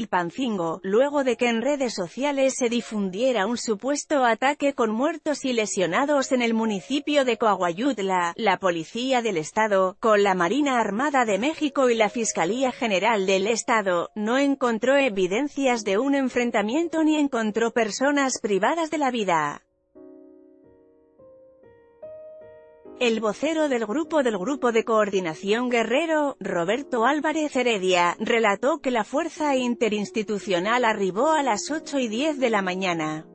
Chilpancingo, luego de que en redes sociales se difundiera un supuesto ataque con muertos y lesionados en el municipio de Coahuayutla. La Policía del Estado, con la Marina Armada de México y la Fiscalía General del Estado, no encontró evidencias de un enfrentamiento ni encontró personas privadas de la vida. El vocero del Grupo de Coordinación Guerrero, Roberto Álvarez Heredia, relató que la fuerza interinstitucional arribó a las 8:10 de la mañana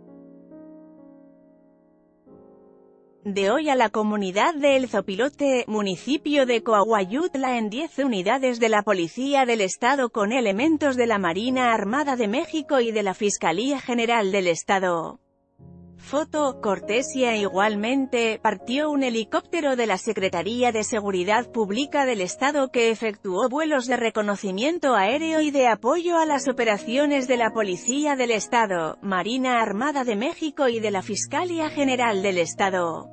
de hoy a la comunidad de El Zopilote, municipio de Coahuayutla, en 10 unidades de la Policía del Estado con elementos de la Marina Armada de México y de la Fiscalía General del Estado. Foto, cortesía. Igualmente, partió un helicóptero de la Secretaría de Seguridad Pública del Estado que efectuó vuelos de reconocimiento aéreo y de apoyo a las operaciones de la Policía del Estado, Marina Armada de México y de la Fiscalía General del Estado.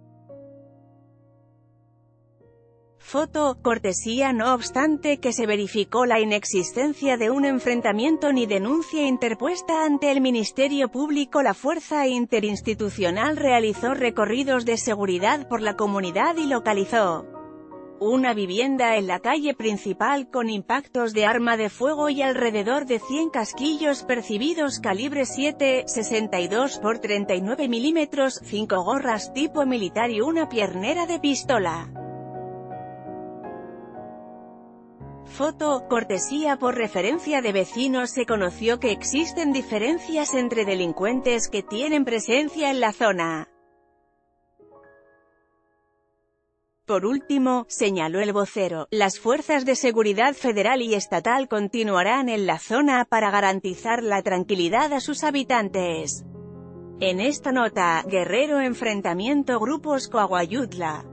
Foto, cortesía. No obstante que se verificó la inexistencia de un enfrentamiento ni denuncia interpuesta ante el Ministerio Público, la fuerza interinstitucional realizó recorridos de seguridad por la comunidad y localizó una vivienda en la calle principal con impactos de arma de fuego y alrededor de 100 casquillos percibidos calibre 7.62 por 39 milímetros, 5 gorras tipo militar y una piernera de pistola. Foto, cortesía. Por referencia de vecinos se conoció que existen diferencias entre delincuentes que tienen presencia en la zona. Por último, señaló el vocero, las fuerzas de seguridad federal y estatal continuarán en la zona para garantizar la tranquilidad a sus habitantes. En esta nota, Guerrero enfrentamiento grupos Coahuayutla.